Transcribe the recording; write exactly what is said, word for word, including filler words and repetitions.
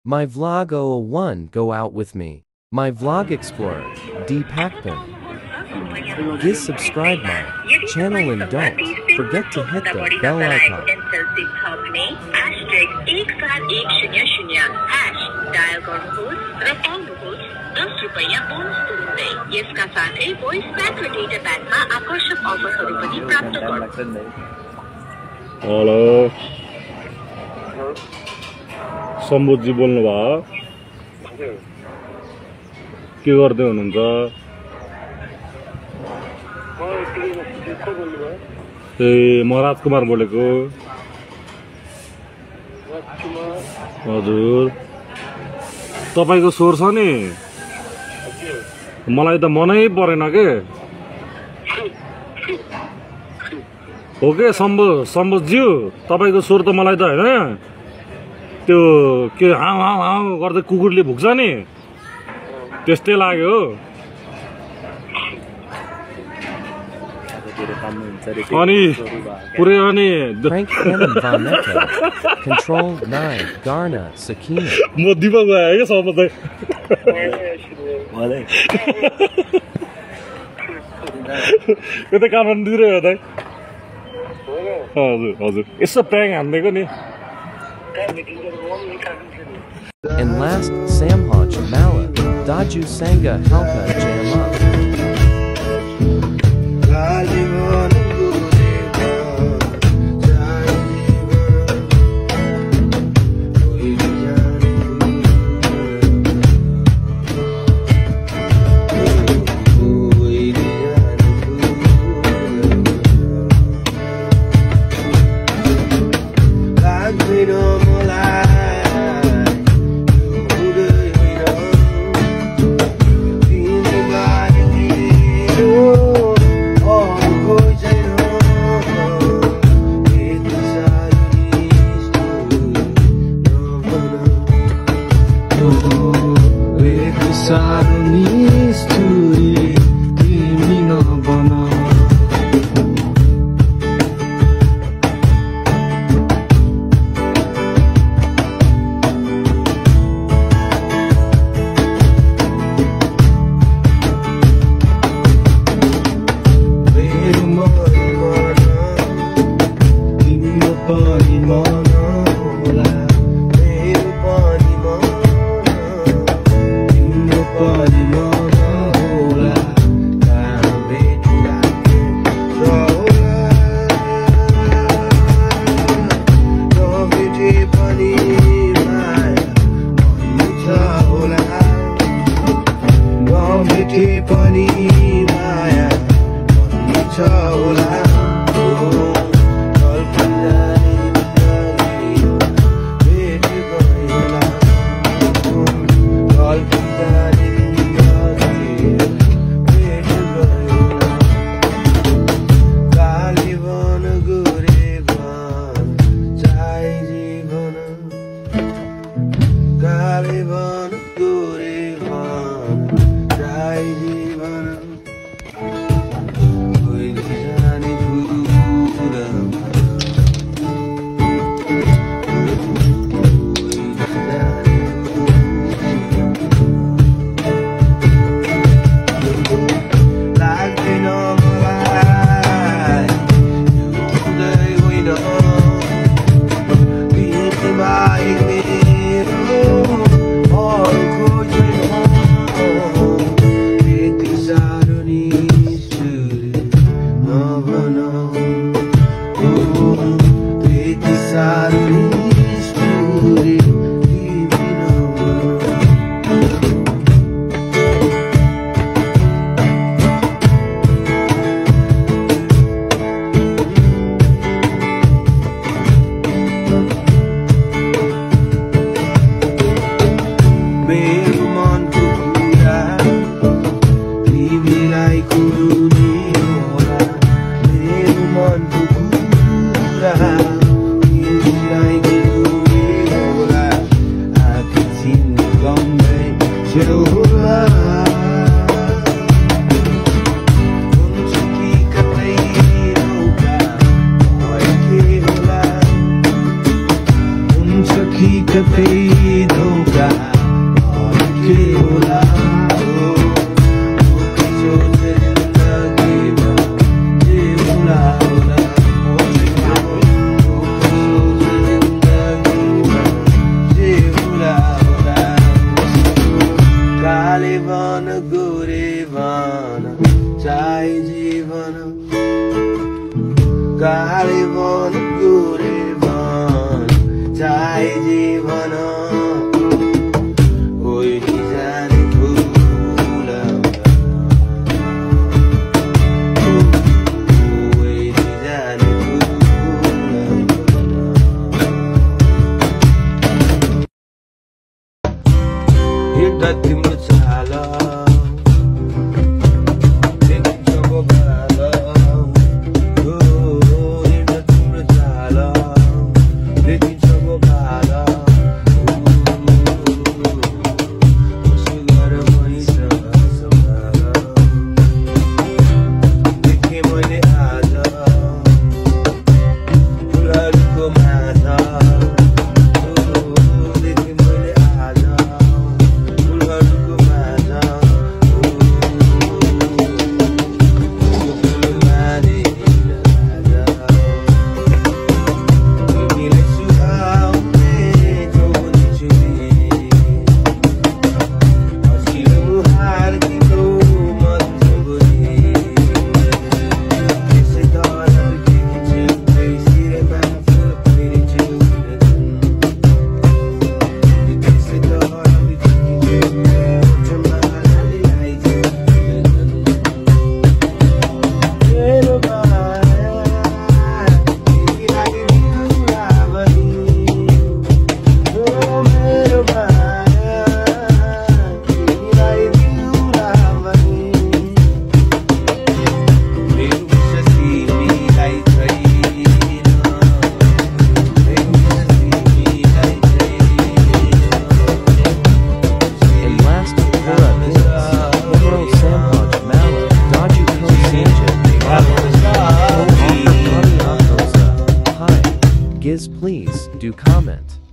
My Vlog zero zero one go out with me. My Vlog Explorer, D Pacman. Give subscribe my channel and don't forget to hit the bell icon. Dial गर्नुहोस् र पाउनुहोस् दस रुपैयाँ bonus तुरुन्तै। यसका साथै voice pack र data प्याकमा आकर्षक अफरहरू पनि प्राप्त गर्नुहोस्। हेलो सम्बोधजी बोल्नु भयो? के गर्दै हुनुहुन्छ? ए म राजकुमार बोलेको। हजुर तपाईको स्वर छ नि, मलाई त मनै परेन के हो के सम्बो सम्बोधज्यू, तपाईको स्वर त मलाई त हैन त्यो के हाउ हाउ हाउ गर्दै कुकुरले भुक्छ नि त्यस्तै लाग्यो। अनि पुरै अनि Frank Cannon Vanetto, Control nine, Garna, Sakina. म दिपक भयो क्या सम्बोधै। यो त काठमाडौँतिर हो त। हजुर हजुर यसो प्याङ हान्दिएको नि। And last, Samhaj Mala, Daju Sangha Halka Jama. Keep the faith, oh God. गाली भन गुरे भन चाहे जे भन ओइली जाने फुल ओइली जाने फुल हिँड्दा तिम्रो चाल Giz, please do comment.